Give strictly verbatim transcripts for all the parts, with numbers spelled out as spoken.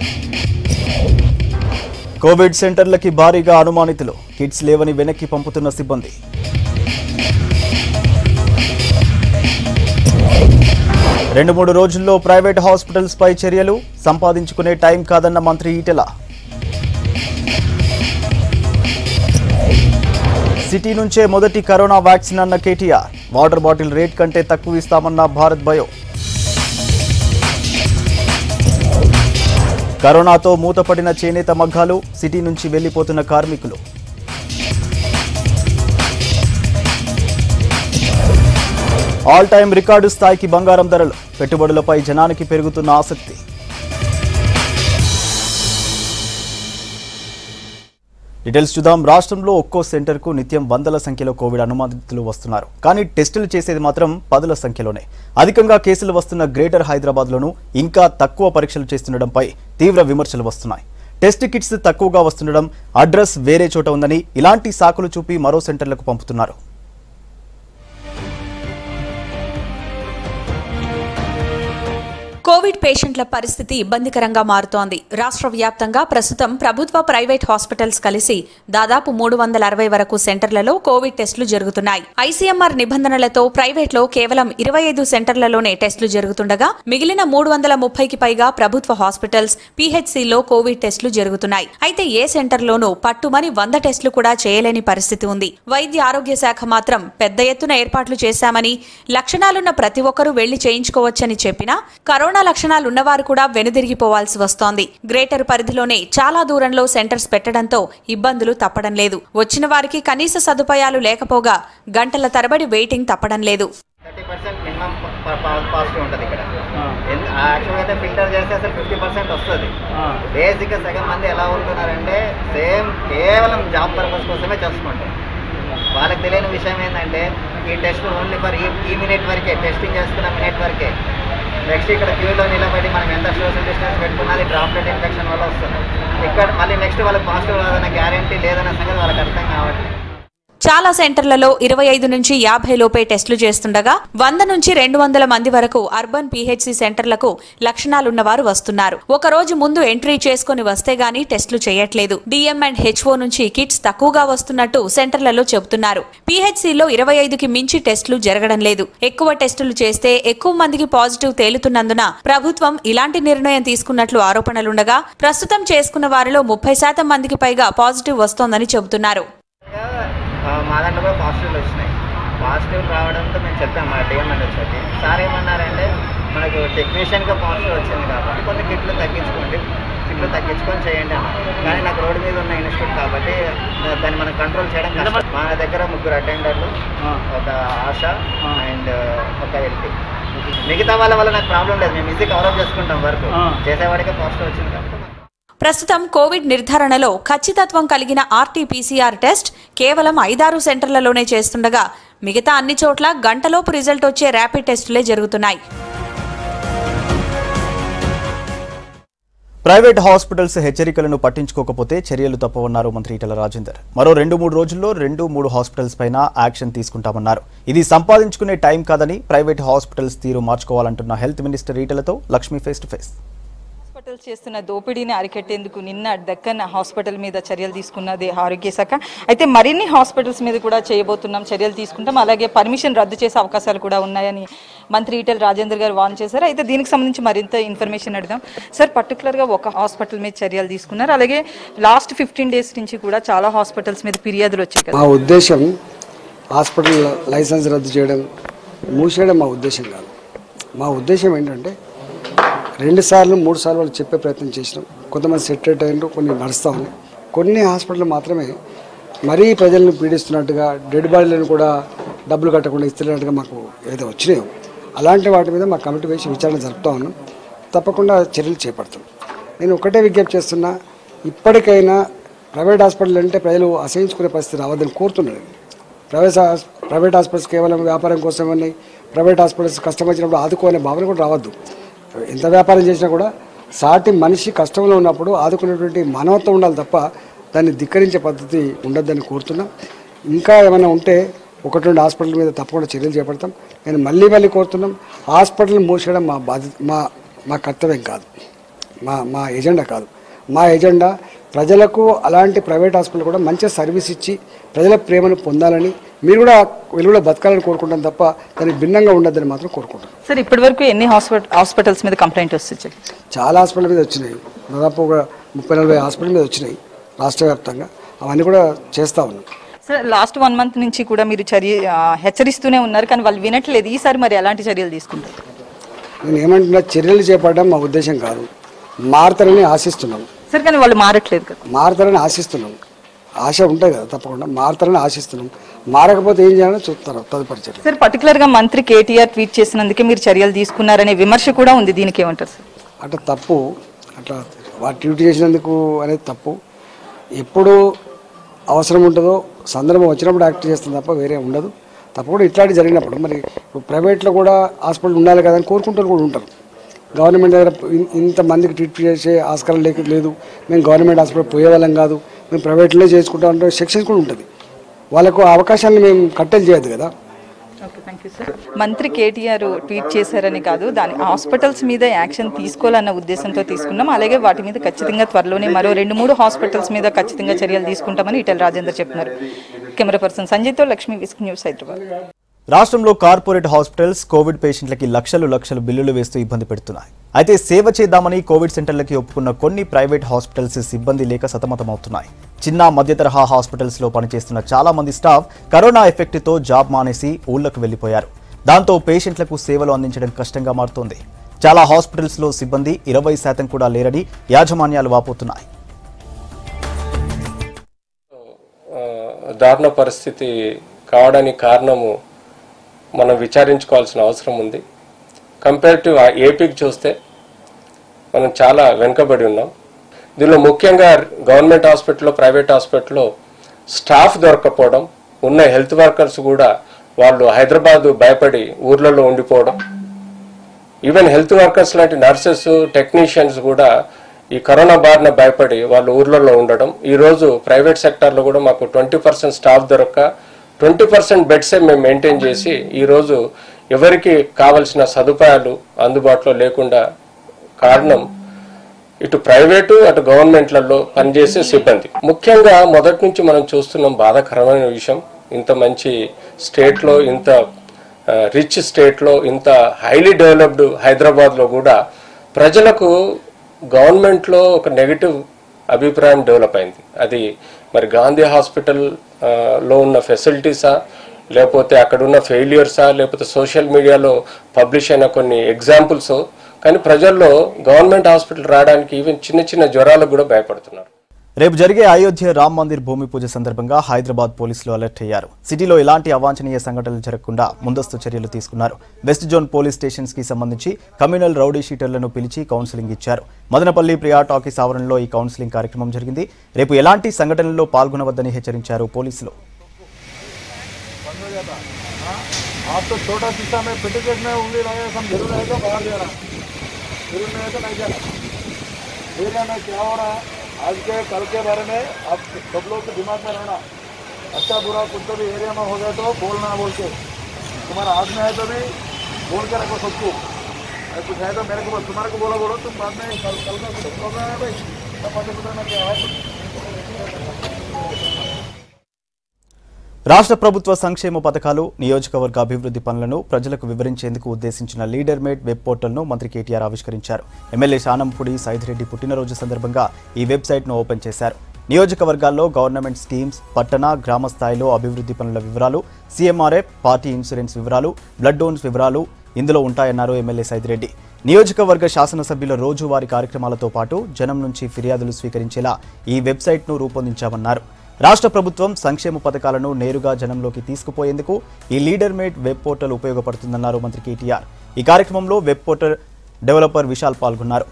Covid సెంటర్లకి భారీగా అనుమానితులు, kits లేవని వెనక్కి పంపుతున్న సిబ్బంది. రెండు మూడు రోజుల్లో ప్రైవేట్ హాస్పిటల్స్ పై చర్యలు, సంపాదించుకునే టైం కాదన్న మంత్రి ఈటెల. సిటీ నుంచే మొదటి కరోనా వ్యాక్సిన్ అన్న కేటీఆర్, వాటర్ బాటిల్ రేట్ కంటే తక్కువ ఇస్తామన్న భారత్ బయో. కరోనాతో మూతపడిన చేనేత మగ్గాలు, సిటీ నుంచి వెళ్లిపోతున్న కార్మికులు. ఆల్ టైమ్ రికార్డు స్థాయికి బంగారం ధరలు, పెట్టుబడులపై జనానికి పెరుగుతున్న ఆసక్తి. డీటెయిల్స్ చూద్దాం. రాష్ట్రంలో ఒక్కో సెంటర్కు నిత్యం వందల సంఖ్యలో కోవిడ్ అనుమానితులు వస్తున్నారు. కానీ టెస్టులు చేసేది మాత్రం పదుల సంఖ్యలోనే. అధికంగా కేసులు వస్తున్న గ్రేటర్ హైదరాబాద్లోనూ ఇంకా తక్కువ పరీక్షలు చేస్తుండడంపై తీవ్ర విమర్శలు వస్తున్నాయి. టెస్ట్ కిట్స్ తక్కువగా వస్తుండడం, అడ్రస్ వేరే చోట ఉందని ఇలాంటి సాకులు చూపి మరో సెంటర్లకు పంపుతున్నారు. కోవిడ్ పేషెంట్ల పరిస్థితి ఇబ్బందికరంగా మారుతోంది. రాష్ట్ర వ్యాప్తంగా ప్రస్తుతం ప్రభుత్వ ప్రైవేట్ హాస్పిటల్స్ కలిసి దాదాపు మూడు వందల అరవై వరకు సెంటర్లలో కోవిడ్ టెస్టులు జరుగుతున్నాయి. ఐసీఎంఆర్ నిబంధనలతో ప్రైవేట్లో కేవలం ఇరవై ఐదు సెంటర్లలోనే టెస్టులు జరుగుతుండగా మిగిలిన మూడు వందల ముప్పైకి పైగా ప్రభుత్వ హాస్పిటల్స్, పీహెచ్సీలో కోవిడ్ టెస్టులు జరుగుతున్నాయి. అయితే ఏ సెంటర్లోనూ పట్టుమని వంద టెస్టులు కూడా చేయలేని పరిస్థితి ఉంది. వైద్య ఆరోగ్య శాఖ మాత్రం పెద్ద ఎత్తున ఏర్పాట్లు చేశామని, లక్షణాలున్న ప్రతి ఒక్కరూ వెళ్లి చేయించుకోవచ్చని చెప్పినా కరోనా లక్షణాలు ఉన్నవారు కూడా వెనుదిరిగిపోవాల్సి వస్తోంది. గ్రేటర్ పరిధిలోనే చాలా దూరంలో సెంటర్స్ పెట్టడంతో ఇబ్బందులు తప్పడం లేదు. వచ్చిన వారికి కనీస సదుపాయాలు లేకపోగా గంటల తరబడి వెయిటింగ్ తప్పడం లేదు. ఫిల్టర్ చేస్తే అసలు ఫిఫ్టీ పర్సెంట్ వస్తుంది. బేసిక్ గా సగం మంది ఎలా ఉంటున్నారంటే సేమ్ కేవలం జాబ్ పర్పస్ కోసమే చేసుకుంటారు. వాళ్ళకి తెలియని విషయం ఏంటంటే ఈ టెస్ట్ ఓన్లీ ఫర్ ఈ ఈ మినిట్ వరకే, టెస్టింగ్ చేసుకున్న మినిట్ వరకే. నెక్స్ట్ ఇక్కడ క్యూలో నిలబడి మనం ఎంత సోషల్ డిస్టెన్స్ పెట్టుకున్నది డ్రాప్లెట్ ఇన్ఫెక్షన్ వల్ల వస్తుంది. ఇక్కడ మళ్ళీ నెక్స్ట్ వాళ్ళకి పాజిటివ్ రాదన్న గ్యారంటీ లేదన్న సంగతి వాళ్ళకి అర్థం కావట్లేదు. చాలా సెంటర్లలో ఇరవై ఐదు నుంచి యాభై లోపే టెస్టులు చేస్తుండగా వంద నుంచి రెండు వందల మంది వరకు అర్బన్ పీహెచ్సీ సెంటర్లకు లక్షణాలున్నవారు వస్తున్నారు. ఒక రోజు ముందు ఎంట్రీ చేసుకుని వస్తే గానీ టెస్టులు చేయట్లేదు. డిఎం అండ్ హెచ్ఓ నుంచి కిట్స్ తక్కువగా వస్తున్నట్టు సెంటర్లలో చెబుతున్నారు. పీహెచ్సీలో ఇరవై ఐదుకి మించి టెస్టులు జరగడం లేదు. ఎక్కువ టెస్టులు చేస్తే ఎక్కువ మందికి పాజిటివ్ తేలుతున్నందున ప్రభుత్వం ఇలాంటి నిర్ణయం తీసుకున్నట్లు ఆరోపణలుండగా ప్రస్తుతం చేసుకున్న వారిలో ముప్పై శాతం మందికి పైగా పాజిటివ్ వస్తోందని చెబుతున్నారు. మా దాంట్లో కూడా పాజిటివ్లు వచ్చినాయి. పాజిటివ్ రావడంతో మేము చెప్పాము మా డిఎం అండ్ వచ్చి. సార్ ఏమన్నారంటే మనకు టెక్నీషియన్గా పాజిటివ్ వచ్చింది కాబట్టి కొన్ని కిట్లు తగ్గించుకోండి, కిట్లు తగ్గించుకొని చేయండి అన్నారు. కానీ నాకు రోడ్డు మీద ఉన్న ఇన్స్టిట్యూట్ కాబట్టి దాన్ని మనం కంట్రోల్ చేయడం కష్టం. మా దగ్గర ముగ్గురు అటెండర్లు, ఒక ఆశ అండ్ ఒక ఎల్టీ. మిగతా వాళ్ళ వల్ల నాకు ప్రాబ్లం లేదు. మేము ఈజీ కవరప్ చేసుకుంటాం. వర్క్ చేసేవాడికే పాజిటివ్ వచ్చింది కాబట్టి. ప్రస్తుతం కోవిడ్ నిర్ధారణలో ఖచ్చితత్వం కలిగిన ఆర్టీపీసీఆర్ టెస్ట్ కేవలం ఐదారు సెంటర్లలోనే చేస్తుండగా మిగతా అన్ని చోట్ల గంటలోపు రిజల్ట్ వచ్చే ర్యాపిడ్ టెస్టులే జరుగుతున్నాయి. ప్రైవేట్ హాస్పిటల్స్ హెచ్చరికలను పట్టించుకోకపోతే చర్యలు తప్పవన్నారు మంత్రి ఈటెల రాజేందర్. మరో రెండు మూడు రోజుల్లో రెండు మూడు హాస్పిటల్స్ పైన యాక్షన్ తీసుకుంటామన్నారు. ఇది సంపాదించుకునే టైం కాదని ప్రైవేట్ హాస్పిటల్స్ తీరు మార్చుకోవాలంటున్న హెల్త్ మినిస్టర్ ఈటెలతో Lakshmi face to face. Hospitals చేస్తున్న దోపిడీని అరికట్టేందుకు నిన్న దక్కన్ హాస్పిటల్ మీద చర్యలు తీసుకున్నది ఆరోగ్య శాఖ. అయితే మరిన్ని హాస్పిటల్స్ మీద కూడా చేయబోతున్నాం, చర్యలు తీసుకుంటాం. అలాగే పర్మిషన్ రద్దు చేసే అవకాశాలు కూడా ఉన్నాయని మంత్రి ఈటెల రాజేందర్ గారు వార్న్ చేశారు. అయితే దీనికి సంబంధించి మరింత ఇన్ఫర్మేషన్ అడుగుదాం. సార్, పర్టికులర్గా ఒక హాస్పిటల్ మీద చర్యలు తీసుకున్నారు. అలాగే లాస్ట్ ఫిఫ్టీన్ డేస్ నుంచి కూడా చాలా హాస్పిటల్స్ మీద ఫిర్యాదులు వచ్చాయి కదా. మా ఉద్దేశం హాస్పిటల్ లైసెన్స్ రద్దు చేయడం, మూసేయడం మా ఉద్దేశం కాదు. మా ఉద్దేశం ఏంటంటే రెండు సార్లు మూడు సార్లు వాళ్ళు చెప్పే ప్రయత్నం చేసినాం. కొంతమంది సెటరేట్ అయినారు, కొన్ని నడుస్తూ ఉన్నాయి. కొన్ని హాస్పిటల్ మాత్రమే మరీ ప్రజలను పీడిస్తున్నట్టుగా, డెడ్ బాడీలను కూడా డబ్బులు కట్టకుండా ఇస్తున్నట్టుగా మాకు ఏదో వచ్చినాయో అలాంటి వాటి మీద మా కమిటీ వేసి విచారణ జరుపుతూ ఉన్నాం. తప్పకుండా చర్యలు చేపడతాం. నేను ఒకటే విజ్ఞప్తి చేస్తున్నా, ఇప్పటికైనా ప్రైవేట్ హాస్పిటల్ అంటే ప్రజలు అసహించుకునే పరిస్థితి రావద్దని కోరుతున్నాను. ప్రైవేట్ ప్రైవేట్ హాస్పిటల్స్ కేవలం వ్యాపారం కోసమని, ప్రైవేట్ హాస్పిటల్స్ కష్టం వచ్చినప్పుడు ఆదుకోనే భావన కూడా రావద్దు. ఎంత వ్యాపారం చేసినా కూడా సాటి మనిషి కష్టంలో ఉన్నప్పుడు ఆదుకునేటువంటి మానవత్వం ఉండాలి తప్ప దాన్ని ధిక్కరించే పద్ధతి ఉండొద్దని కోరుతున్నాం. ఇంకా ఏమైనా ఉంటే ఒకటి రెండు హాస్పిటల్ మీద తప్పకుండా చర్యలు చేపడతాం. నేను మళ్ళీ మళ్ళీ కోరుతున్నాం, హాస్పిటల్ మూసేయడం మా బాధ్యత, మా మా కర్తవ్యం కాదు. మా మా ఎజెండా కాదు. మా ఎజెండా ప్రజలకు అలాంటి ప్రైవేట్ హాస్పిటల్ కూడా మంచి సర్వీస్ ఇచ్చి ప్రజల ప్రేమను పొందాలని, మీరు కూడా వెలుగులో బతకాలని కోరుకుంటాం తప్ప దానికి భిన్నంగా ఉండద్దని మాత్రం కోరుకుంటాం. సార్ ఇప్పటివరకు ఎన్ని హాస్పిటల్ హాస్పిటల్స్ మీద కంప్లైంట్ వస్తాయి? చాలా హాస్పిటల్ మీద వచ్చినాయి, దాదాపు ఒక ముప్పై నలభై హాస్పిటల్ మీద వచ్చినాయి రాష్ట్ర వ్యాప్తంగా. అవన్నీ కూడా చేస్తూ ఉన్నాం. సార్ లాస్ట్ వన్ మంత్ నుంచి కూడా మీరు చర్య హెచ్చరిస్తూనే ఉన్నారు, కానీ వాళ్ళు వినట్లేదు. ఈసారి మరి ఎలాంటి చర్యలు తీసుకుంటారు? నేను ఏమంటున్నా, చర్యలు చేపట్టడం మా ఉద్దేశం కాదు, మారుతారని ఆశిస్తున్నాం. సార్ కానీ వాళ్ళు మారట్లేదు కదా. మారుతారని ఆశిస్తున్నాం, ఆశ ఉంటుంది కదా, తప్పకుండా మారుతారని ఆశిస్తున్నాం. మారకపోతే ఏం చేయాలో చూస్తారు తదుపరి చర్య. సార్ పర్టికులర్గా మంత్రి కేటీఆర్ ట్వీట్ చేసినందుకే మీరు చర్యలు తీసుకున్నారనే విమర్శ కూడా ఉంది, దీనికి ఏమంటారు సార్? అట్లా తప్పు, అట్లా వాటి ట్వీట్ చేసినందుకు అనేది తప్పు. ఎప్పుడు అవసరం ఉంటుందో సందర్భం వచ్చినప్పుడు యాక్ట్ చేస్తుంది తప్ప వేరే ఉండదు. తప్పకుండా ఇట్లాంటి జరిగినప్పుడు మరి ప్రైవేట్లో కూడా హాస్పిటల్ ఉండాలి కదా అని కోరుకుంటారు కూడా ఉంటారు. గవర్నమెంట్ దగ్గర ఇంతమందికి ట్రీట్ చేసే ఆస్కారం లేక లేదు, మేము గవర్నమెంట్ హాస్పిటల్ పోయేవాళ్ళం కాదు, మేము ప్రైవేట్లో చేసుకుంటాం అంటే సెక్షన్స్ కూడా ఉంటుంది. వాళ్ళకు అవకాశాన్ని మేము కట్టెలు చేయొద్దు కదా. Okay, thank you sir. మంత్రి కేటీఆర్ ట్వీట్ చేశారని కాదు, దాని హాస్పిటల్స్ మీద యాక్షన్ తీసుకోవాలన్న ఉద్దేశంతో తీసుకున్నాం. అలాగే వాటి మీద ఖచ్చితంగా త్వరలోనే మరో రెండు మూడు హాస్పిటల్స్ మీద ఖచ్చితంగా చర్యలు తీసుకుంటామని ఈటెల రాజేందర్ చెప్తున్నారు. కెమెరా పర్సన్ సంజయ్తో లక్ష్మీ, విస్క్ న్యూస్, హైదరాబాద్. రాష్ట్రంలో కార్పొరేట్ హాస్పిటల్స్ కోవిడ్ పేషెంట్లకి లక్షలు లక్షలు బిల్లులు వేస్తూ ఇబ్బంది పెడుతున్నాయి. అయితే సేవ చేద్దామని కోవిడ్ సెంటర్లకి ఒప్పుకున్న కొన్ని ప్రైవేట్ హాస్పిటల్స్ సిబ్బంది లేక సతమతమవుతున్నాయి. చిన్న మధ్య తరహా హాస్పిటల్స్ లో పనిచేస్తున్న చాలా మంది స్టాఫ్ కరోనా ఎఫెక్ట్ తో జాబ్ మానేసి ఊళ్లకు వెళ్లిపోయారు. దాంతో పేషెంట్లకు సేవలు అందించడం కష్టంగా మారుతోంది. చాలా హాస్పిటల్స్ లో సిబ్బంది ఇరవై శాతం కూడా లేరని యాజమాన్యాలు వాపోతున్నాయి. దారుణ పరిస్థితి కావడానికి కారణము మనం విచారించుకోవాల్సిన అవసరం ఉంది. కంపేర్ టు ఏపీకి చూస్తే మనం చాలా వెనుకబడి ఉన్నాం. దీనిలో ముఖ్యంగా గవర్నమెంట్ హాస్పిటల్లో, ప్రైవేట్ హాస్పిటల్లో స్టాఫ్ దొరకపోవడం, ఉన్న హెల్త్ వర్కర్స్ కూడా వాళ్ళు హైదరాబాద్ భయపడి ఊర్లలో ఉండిపోవడం, ఈవెన్ హెల్త్ వర్కర్స్ లాంటి నర్సెస్, టెక్నీషియన్స్ కూడా ఈ కరోనా బారిన భయపడి వాళ్ళు ఊర్లలో ఉండడం. ఈరోజు ప్రైవేట్ సెక్టార్లో కూడా మాకు ట్వంటీ పర్సెంట్ స్టాఫ్ దొరక్క ట్వంటీ పర్సెంట్ బెడ్సే మేము మెయింటైన్ చేసి ఈరోజు ఎవరికి కావలసిన సదుపాయాలు అందుబాటులో లేకుండా కారణం ఇటు ప్రైవేటు అటు గవర్నమెంట్లలో పనిచేసే సిబ్బంది. ముఖ్యంగా మొదటి నుంచి మనం చూస్తున్నాం బాధాకరమైన విషయం, ఇంత మంచి స్టేట్లో, ఇంత రిచ్ స్టేట్లో, ఇంత హైలీ డెవలప్డ్ హైదరాబాద్లో కూడా ప్రజలకు గవర్నమెంట్లో ఒక నెగిటివ్ అభిప్రాయం డెవలప్ అయింది. అది మరి గాంధీ హాస్పిటల్ లో ఉన్న ఫెసిలిటీసా, లేకపోతే అక్కడ ఉన్న ఫెయిల్యూర్సా, లేకపోతే సోషల్ మీడియాలో పబ్లిష్ అయిన కొన్ని ఎగ్జాంపుల్స్. కానీ ప్రజల్లో గవర్నమెంట్ హాస్పిటల్ రావడానికి ఈవెన్ చిన్న చిన్న జ్వరాలకు కూడా భయపడుతున్నారు. రేపు జరిగే అయోధ్య రామ్ మందిర్ భూమి పూజ సందర్భంగా హైదరాబాద్ పోలీసులు అలర్ట్ అయ్యారు. సిటీలో ఎలాంటి అవాంఛనీయ సంఘటనలు జరగకుండా ముందస్తు చర్యలు తీసుకున్నారు. వెస్ట్ జోన్ పోలీస్ స్టేషన్స్ కి సంబంధించి కమ్యూనల్ రౌడీ షీటర్లను పిలిచి కౌన్సిలింగ్ ఇచ్చారు. మదనపల్లి ప్రియా టాకీస్ ఆవరణలో ఈ కౌన్సిలింగ్ కార్యక్రమం జరిగింది. రేపు ఎలాంటి సంఘటనల్లో పాల్గొనవద్దని హెచ్చరించారు పోలీసులు. आज के कल के बारे में आप सब लोग के दिमाग में रहना, अच्छा बुरा कुछ तो भी एरिया में हो गया तो बोलना, बोल के तुम्हारा हाथ में है तो भी बोल के रखो सबको। कुछ है तो मेरे को तुम्हारे को बोला बोलो, तुम बाद में कल कल का कुछ प्रॉब्लम है भाई, तब पता बताना क्या है. రాష్ట్ర ప్రభుత్వ సంక్షేమ పథకాలు, నియోజకవర్గ అభివృద్ధి పనులను ప్రజలకు వివరించేందుకు ఉద్దేశించిన లీడర్ మేడ్ వెబ్ పోర్టల్ను మంత్రి కేటీఆర్ ఆవిష్కరించారు. ఎమ్మెల్యే శానంపూడి సైదిరెడ్డి పుట్టినరోజు సందర్భంగా ఈ వెబ్సైట్ను ఓపెన్ చేశారు. నియోజకవర్గాల్లో గవర్నమెంట్ స్కీమ్స్, పట్టణ, గ్రామ స్థాయిలో అభివృద్ధి పనుల వివరాలు, సీఎంఆర్ఎఫ్, పార్టీ ఇన్సూరెన్స్ వివరాలు, బ్లడ్ డోన్స్ వివరాలు ఇందులో ఉంటాయన్నారు ఎమ్మెల్యే సైదిరెడ్డి. నియోజకవర్గ శాసనసభ్యుల రోజువారీ కార్యక్రమాలతో పాటు జనం నుంచి ఫిర్యాదులు స్వీకరించేలా ఈ వెబ్సైట్ను రూపొందించామన్నారు. రాష్ట్ర ప్రభుత్వం సంక్షేమ పథకాలను నేరుగా జనంలోకి తీసుకుపోయేందుకు ఈ లీడర్ మేడ్ వెబ్ పోర్టల్ ఉపయోగపడుతుందన్నారు మంత్రి కేటీఆర్. ఈ కార్యక్రమంలో వెబ్ పోర్టల్ డెవలపర్ విశాల్ పాల్గొన్నారు.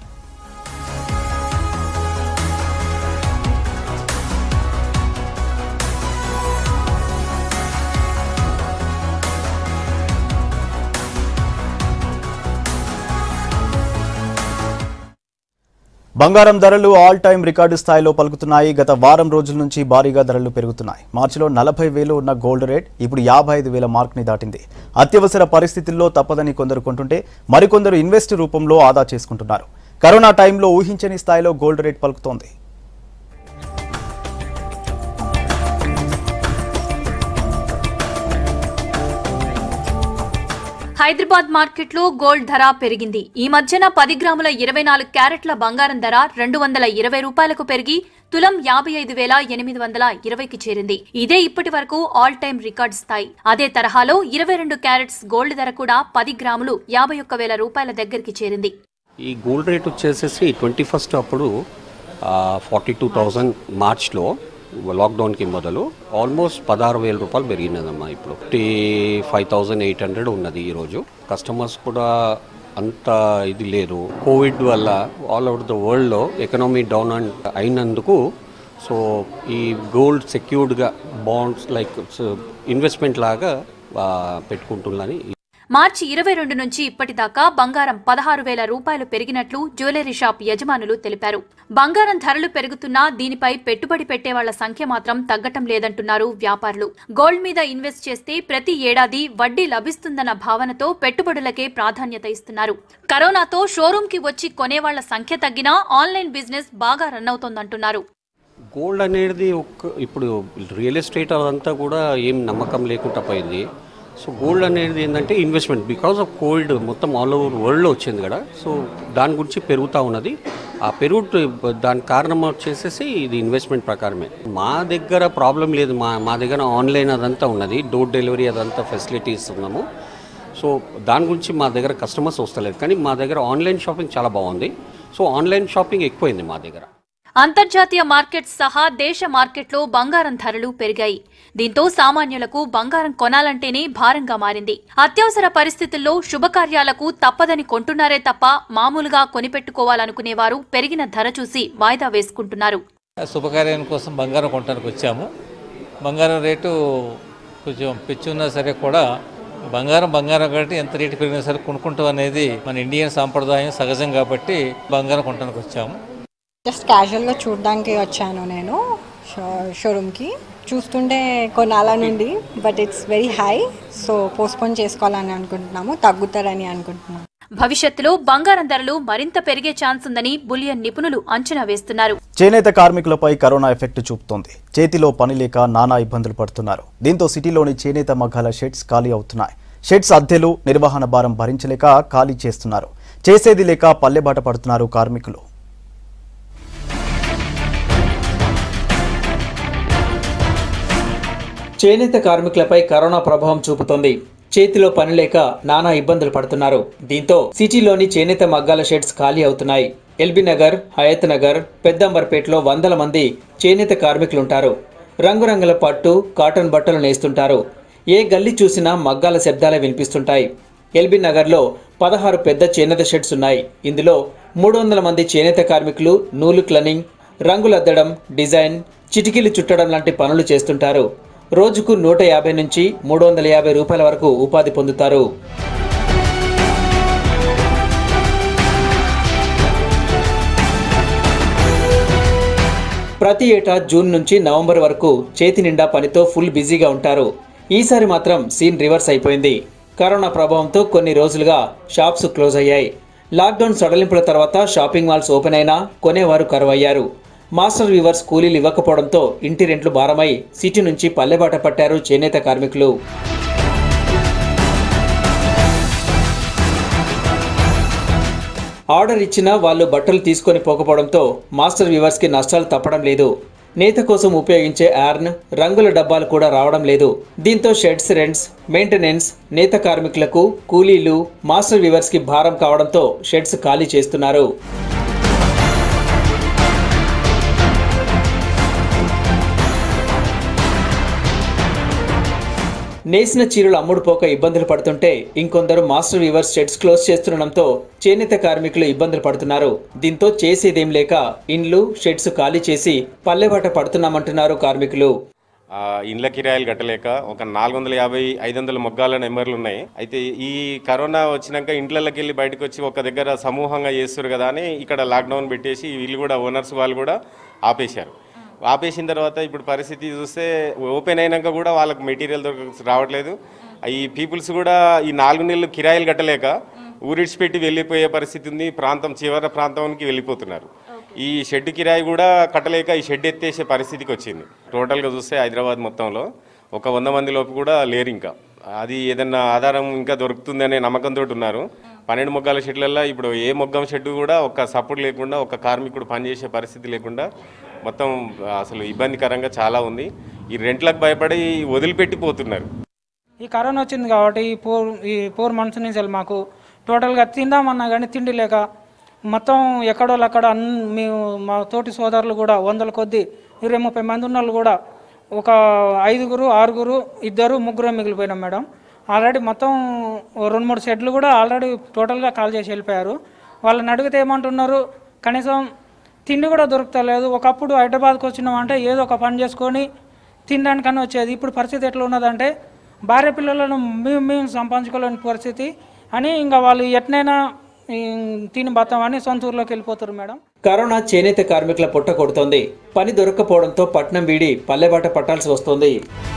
బంగారం ధరలు ఆల్ టైమ్ రికార్డు స్థాయిలో పలుకుతున్నాయి. గత వారం రోజుల నుంచి భారీగా ధరలు పెరుగుతున్నాయి. మార్చిలో నలభై వేలు ఉన్న గోల్డ్ రేట్ ఇప్పుడు యాభై ఐదు వేల మార్క్ ని దాటింది. అత్యవసర పరిస్థితుల్లో తప్పదని కొందరు కొంటుంటే మరికొందరు ఇన్వెస్ట్ రూపంలో ఆదా చేసుకుంటున్నారు. కరోనా టైంలో ఊహించని స్థాయిలో గోల్డ్ రేట్ పలుకుతోంది. హైదరాబాద్ మార్కెట్లో గోల్డ్ ధర పెరిగింది. ఈ మధ్యన పది గ్రాముల ఇరవై నాలుగు క్యారెట్ల బంగారం ధర రెండు వందల ఇరవై రూపాయలకు పెరిగి తులం యాభై ఐదు వేల ఎనిమిది వందల ఇరవైకి చేరింది. ఇదే ఇప్పటి వరకు ఆల్ టైమ్ రికార్డ్ స్థాయి. అదే తరహాలో ఇరవై రెండు క్యారెట్స్ గోల్డ్ ధర కూడా పది గ్రాములు యాభై ఒక్క వేల రూపాయల దగ్గరికి చేరింది. ఈ గోల్డ్ రేట్ వచ్చేసేసి ట్వంటీ ఫస్ట్ అప్పుడు ఫార్టీ టూ థౌజండ్ మార్చ్లో లాక్డౌన్కి మొదలు ఆల్మోస్ట్ పదహారు వేల రూపాయలు పెరిగినదమ్మా. ఇప్పుడు fifty five thousand eight hundred ఉన్నది ఈరోజు. కస్టమర్స్ కూడా అంత ఇది లేదు. కోవిడ్ వల్ల ఆల్ ఓవర్ ద వరల్డ్లో ఎకనామీ డౌన్ అయినందుకు సో ఈ గోల్డ్ సెక్యూర్డ్గా బాండ్స్ లైక్ ఇన్వెస్ట్మెంట్ లాగా పెట్టుకుంటున్నారని. మార్చి ఇరవై రెండు నుంచి ఇప్పటిదాకా బంగారం పదహారు వేల రూపాయలు పెరిగినట్లు జ్యువెలరీ షాప్ యజమానులు తెలిపారు. బంగారం ధరలు పెరుగుతున్నా దీనిపై పెట్టుబడి పెట్టే వాళ్ల సంఖ్య మాత్రం తగ్గటం లేదంటున్నారు వ్యాపారులు. గోల్డ్ మీద ఇన్వెస్ట్ చేస్తే ప్రతి ఏడాది వడ్డీ లభిస్తుందన్న భావనతో పెట్టుబడులకే ప్రాధాన్యత ఇస్తున్నారు. కరోనాతో షోరూమ్ కి వచ్చి కొనేవాళ్ల సంఖ్య తగ్గినా ఆన్లైన్ బిజినెస్ బాగా రన్ అవుతోందంటున్నారు. గోల్డ్ అనేది ఒక ఇప్పుడు రియల్ ఎస్టేట్ అదంతా కూడా ఏం నమ్మకం లేకుండా పోయింది. సో గోల్డ్ అనేది ఏంటంటే ఇన్వెస్ట్మెంట్ బికాస్ ఆఫ్ కోవిడ్ మొత్తం ఆల్ ఓవర్ వరల్డ్లో వచ్చింది కదా. సో దాని గురించి పెరుగుతూ ఉన్నది. ఆ పెరుగు దాని కారణం వచ్చేసేసి ఇది ఇన్వెస్ట్మెంట్ ప్రకారమే. మా దగ్గర ప్రాబ్లం లేదు. మా మా దగ్గర ఆన్లైన్ అదంతా ఉన్నది. డోర్ డెలివరీ అదంతా ఫెసిలిటీ ఇస్తున్నాము. సో దాని గురించి మా దగ్గర కస్టమర్స్ వస్తలేదు. కానీ మా దగ్గర ఆన్లైన్ షాపింగ్ చాలా బాగుంది. సో ఆన్లైన్ షాపింగ్ ఎక్కువైంది మా దగ్గర. అంతర్జాతీయ మార్కెట్ సహా దేశ మార్కెట్లో బంగారం ధరలు పెరిగాయి. దీంతో సామాన్యులకు బంగారం కొనాలంటేనే భారంగా మారింది. అత్యవసర పరిస్థితుల్లో శుభకార్యాలకు తప్పదని కొంటున్నారే తప్ప మామూలుగా కొనిపెట్టుకోవాలనుకునేవారు పెరిగిన ధర చూసి వాయిదా వేసుకుంటున్నారు. శుభకార్యం కోసం బంగారం కొనడానికి వచ్చాము. బంగారం రేటు కొంచెం పిచ్చి ఉన్నా సరే కూడా బంగారం బంగారం కాబట్టి ఎంత రేటు పెరిగినా సరే కొనుక్కుంటాం అనేది మన ఇండియన్ సాంప్రదాయం సహజం కాబట్టి బంగారం కొనడానికి వచ్చాము. జస్ట్ క్యాజువల్గా చూడడానికి వచ్చాను నేను షోరూమ్కి. చూస్తుంటే కొనాలని ఉంది, but it's very high. So postpone చేసుకోవాలని అనుకుంటున్నాము, తగ్గుతారని అనుకుంటున్నాము. భవిష్యత్తులో బంగారం ధరలు మరింత పెరిగే ఛాన్స్ ఉందని బులియన్ నిపుణులు అంచనా వేస్తున్నారు. చేనేత కార్మికులపై కరోనా ఎఫెక్ట్ చూపుతోంది. చేతిలో పని లేక నానా ఇబ్బందులు పడుతున్నారు. దీంతో సిటీలోని చేనేత మగ్గాల షెడ్స్ ఖాళీ అవుతున్నాయి. షెడ్స్ అద్దెలు నిర్వహణ భారం భరించలేక ఖాళీ చేస్తున్నారు. చేసేది లేక పల్లెబాట పడుతున్నారు కార్మికులు. చేనేత కార్మికులపై కరోనా ప్రభావం చూపుతోంది. చేతిలో పని లేక నానా ఇబ్బందులు పడుతున్నారు. దీంతో సిటీలోని చేనేత మగ్గాల షెడ్స్ ఖాళీ అవుతున్నాయి. ఎల్బీ నగర్, హయత్ నగర్, పెద్దంబర్పేటలో వందల మంది చేనేత కార్మికులుంటారు. రంగురంగుల పట్టు, కాటన్ బట్టలు నేస్తుంటారు. ఏ గల్లీ చూసినా మగ్గాల శబ్దాలే వినిపిస్తుంటాయి. ఎల్బీ నగర్లో పదహారు పెద్ద చేనేత షెడ్స్ ఉన్నాయి. ఇందులో మూడు వందల మంది చేనేత కార్మికులు నూలు క్లనింగ్, రంగులద్దడం, డిజైన్, చిటికీలు చుట్టడం లాంటి పనులు చేస్తుంటారు. రోజుకు నూట యాభై నుంచి మూడు వందల యాభై రూపాయల వరకు ఉపాధి పొందుతారు. ప్రతి ఏటా జూన్ నుంచి నవంబర్ వరకు చేతి నిండా పనితో ఫుల్ బిజీగా ఉంటారు. ఈసారి మాత్రం సీన్ రివర్స్ అయిపోయింది. కరోనా ప్రభావంతో కొన్ని రోజులుగా షాప్స్ క్లోజ్ అయ్యాయి. లాక్డౌన్ సడలింపుల తర్వాత షాపింగ్ మాల్స్ ఓపెన్ అయినా కొనేవారు కరువయ్యారు. మాస్టర్ వీవర్స్ కూలీలు ఇవ్వకపోవడంతో ఇంటి రెంట్లు భారమై సిటీ నుంచి పల్లెబాట పట్టారు చేనేత కార్మికులు. ఆర్డర్ ఇచ్చినా వాళ్ళు బట్టలు తీసుకొని పోకపోవడంతో మాస్టర్ వీవర్స్ కి నష్టాలు తప్పడం లేదు. నేత కోసం ఉపయోగించే యార్న్, రంగుల డబ్బాలు కూడా రావడం లేదు. దీంతో షెడ్స్ రెంట్స్, మెయింటెనెన్స్, నేత కార్మికులకు కూలీలు, మాస్టర్ వీవర్స్ కి భారం కావడంతో షెడ్స్ ఖాళీ చేస్తున్నారు. నేసిన చీరలు అమ్ముడుపోక ఇబ్బందులు పడుతుంటే ఇంకొందరు మాస్టర్ వీవర్స్ షెడ్స్ క్లోజ్ చేస్తుండడంతో చేనేత కార్మికులు ఇబ్బందులు పడుతున్నారు. దీంతో చేసేదేం లేక ఇండ్లు, షెడ్స్ ఖాళీ చేసి పల్లెబాట పడుతున్నామంటున్నారు కార్మికులు. ఇండ్ల కిరాయిలు కట్టలేక ఒక నాలుగు వందల యాభై ఐదు వందల మొగ్గాల నెంబర్లు ఉన్నాయి. అయితే ఈ కరోనా వచ్చినాక ఇండ్లకి వెళ్ళి బయటకు వచ్చి ఒక దగ్గర సమూహంగా చేస్తారు కదా అని ఇక్కడ లాక్డౌన్ పెట్టేసి వీళ్ళు కూడా ఓనర్స్ వాళ్ళు కూడా ఆపేశారు. ఆపేసిన తర్వాత ఇప్పుడు పరిస్థితి చూస్తే ఓపెన్ అయినాక కూడా వాళ్ళకి మెటీరియల్ దొరక రావట్లేదు. ఈ పీపుల్స్ కూడా ఈ నాలుగు నెలలు కిరాయిలు కట్టలేక ఊరిడిచిపెట్టి వెళ్ళిపోయే పరిస్థితి ఉంది, ప్రాంతం చివరి ప్రాంతానికి వెళ్ళిపోతున్నారు. ఈ షెడ్ కిరాయి కూడా కట్టలేక ఈ షెడ్ ఎత్తేసే పరిస్థితికి వచ్చింది. టోటల్గా చూస్తే హైదరాబాద్ మొత్తంలో ఒక వంద మంది లోపు కూడా లేరు. ఇంకా అది ఏదన్నా ఆధారం ఇంకా దొరుకుతుందనే నమ్మకంతో ఉన్నారు. పన్నెండు మొగ్గాల షెడ్లల్లో ఇప్పుడు ఏ మొగ్గం షెడ్ కూడా ఒక సపోర్ట్ లేకుండా, ఒక కార్మికుడు పనిచేసే పరిస్థితి లేకుండా మొత్తం అసలు ఇబ్బందికరంగా చాలా ఉంది. ఈ రెంట్లకు భయపడి వదిలిపెట్టిపోతున్నారు. ఈ కరోనా వచ్చింది కాబట్టి ఈ ఫోర్ ఈ ఫోర్ మంత్స్ నుంచి మాకు టోటల్గా తిందామన్నా కానీ తిండి లేక మొత్తం ఎక్కడోళ్ళు అక్కడ అన్ మేము మా తోటి సోదరులు కూడా వందల కొద్ది ఇరవై ముప్పై మంది ఉన్న వాళ్ళు కూడా ఒక ఐదుగురు ఆరుగురు ఇద్దరు ముగ్గురు మిగిలిపోయినాం మేడం. ఆల్రెడీ మొత్తం రెండు మూడు షెడ్లు కూడా ఆల్రెడీ టోటల్గా కాల్ చేసి వెళ్ళిపోయారు. వాళ్ళని అడిగితే ఏమంటున్నారు, కనీసం తిండి కూడా దొరుకుతలేదు. ఒకప్పుడు హైదరాబాద్కి వచ్చినామంటే ఏదో ఒక పని చేసుకొని తినడానికన్నా వచ్చేది. ఇప్పుడు పరిస్థితి ఎట్లా ఉన్నదంటే భార్య పిల్లలను మేము మేము సంపాదించుకోలేని పరిస్థితి అని ఇంకా వాళ్ళు ఎట్నైనా తిని బతామని సొంత ఊర్లోకి వెళ్ళిపోతారు మేడం. కరోనా చేనేత కార్మికుల పొట్ట కొడుతోంది. పని దొరక్కపోవడంతో పట్నం వీడి పల్లెబాట పట్టాల్సి వస్తోంది.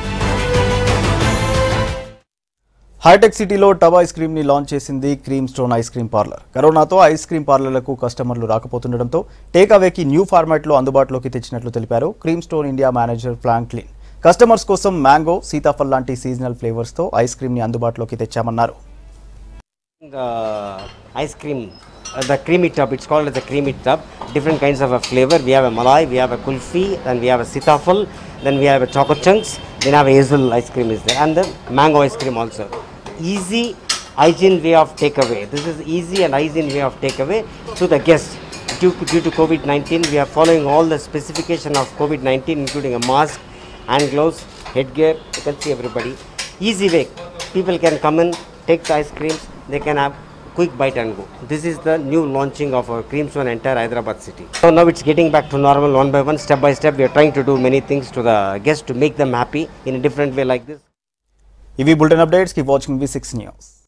హైటెక్ సిటీలో టబ్ ఐస్ క్రీమ్ ని లాంచ్ చేసింది cream stone ice cream parlour. కరోనాతో ఐస్ క్రీమ్ పార్లర్లకు కస్టమర్లు రాకపోతుండటంతో టేక్ అవేకి న్యూ ఫార్మాట్ లో అందుబాటులోకి తెచ్చినట్లు తెలిపారు cream stone India manager Franklin. Customers కోసం మ్యాంగో, సీతాఫల్ లాంటి సీజనల్ ఫ్లేవర్స్ తో ఐస్ క్రీమ్ ని అందుబాటులోకి తెచ్చామన్నారు. The ice cream, uh, the creamy tub, it's called as a creamy tub, different kinds of a flavor. We have a malai, we have a kulfi, then we have a sitafal, then we have a choco chunks, then have a hazel ice cream is there, and the mango ice cream also. Easy hygiene way of takeaway. This is easy and hygiene way of takeaway to the guests. Due, due to COVID nineteen, we are following all the specification of COVID nineteen, including a mask, hand gloves, headgear. You can see everybody. Easy way. People can come in, take the ice creams. They can have quick bite and go. This is the new launching of our Cream Stone entire Hyderabad city. So now it's getting back to normal one by one, step by step. We are trying to do many things to the guests to make them happy in a different way like this. ఇవి bulletin updates. Keep watching V six news.